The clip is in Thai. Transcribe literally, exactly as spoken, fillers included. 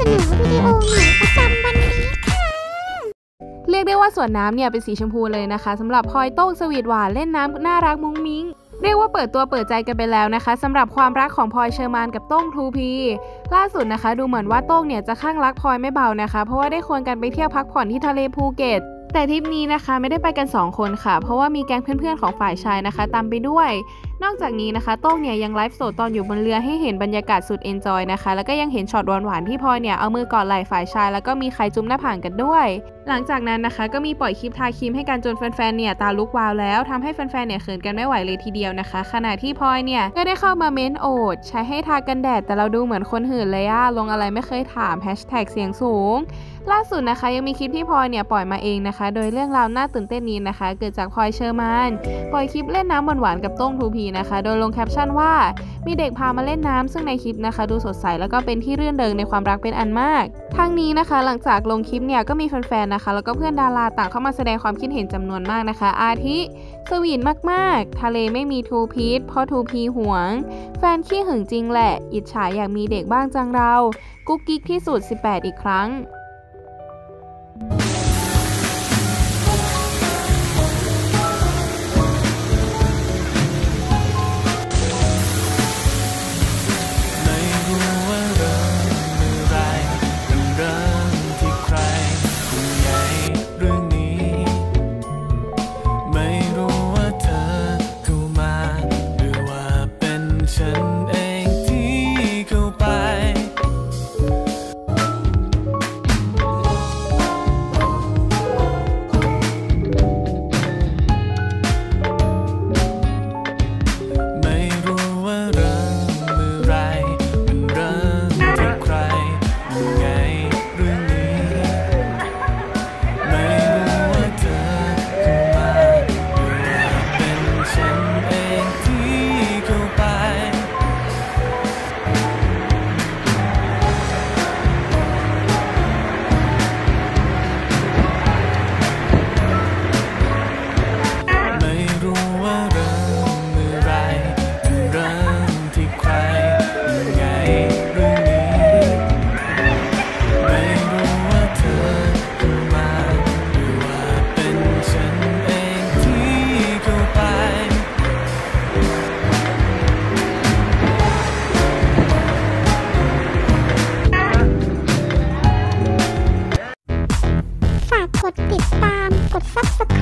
นอวิดีโอใหม่ประจำวันนี้ค่ะเรียกได้ว่าสวนน้ำเนี่ยเป็นสีชมพูเลยนะคะสำหรับพลอยโต้งสวีทหวานเล่นน้ำน่ารักมุ้งมิ้งเรียกว่าเปิดตัวเปิดใจกันไปแล้วนะคะสำหรับความรักของพลอยเชอร์มานกับโต้ง ทู พี ล่าสุดนะคะดูเหมือนว่าโต้งเนี่ยจะข้างรักพลอยไม่เบานะคะเพราะว่าได้ควงกันไปเที่ยวพักผ่อนที่ทะเลภูเก็ตแต่ทริปนี้นะคะไม่ได้ไปกันสองคนค่ะเพราะว่ามีแก๊งเพื่อนๆของฝ่ายชายนะคะตามไปด้วยนอกจากนี้นะคะโต้งเนี่ยยังไลฟ์สดตอนอยู่บนเรือให้เห็นบรรยากาศสุดเอนจอยนะคะแล้วก็ยังเห็นช็อตหวานๆที่พลอยเนี่ยเอามือกอดไหล่ฝ่ายชายแล้วก็มีใครจุ๊บหน้าผากกันด้วยหลังจากนั้นนะคะก็มีปล่อยคลิปทาครีมให้กันจนแฟนๆเนี่ยตาลุกวาวแล้วทำให้แฟนๆเนี่ยเขินกันไม่ไหวเลยทีเดียวนะคะขณะที่พลอยเนี่ยก็ได้เข้ามาเม้นโอดใช้ให้ทากันแดดแต่เราดูเหมือนคนหื่นเลยอะลงอะไรไม่เคยถามแฮชแท็กเสียงสูงล่าสุดนะคะยังมีคลิปที่พลอยเนี่ยปล่อยมาเองนะคะโดยเรื่องราวน่าตื่นเต้นนี้นะคะเกิดจากพลอยเชอร์มานปล่อยคลิปเล่นน้ำหวานๆกับโต้ง ทู พี นะคะโดยลงแคปชั่นว่ามีเด็กพามาเล่นน้ำซึ่งในคลิปนะคะดูสดใสแล้วก็เป็นที่รื่นเริงในความรักเป็นอันมากทั้งนี้นะคะหลังจากลงคลิปเนี่ยก็มีแฟนๆนะคะแล้วก็เพื่อนดาราต่างเข้ามาแสดงความคิดเห็นจำนวนมากนะคะอาทิสวีทมากๆทะเลไม่มี ทู พี เพราะ ทู พี หวงแฟนขี้หึงจริงแหละอิจฉาอยากมีเด็กบ้างจังเรากุ๊กกิ๊กที่สุดสิบแปดอีกครั้งกดติดตามกดซับสไครบ์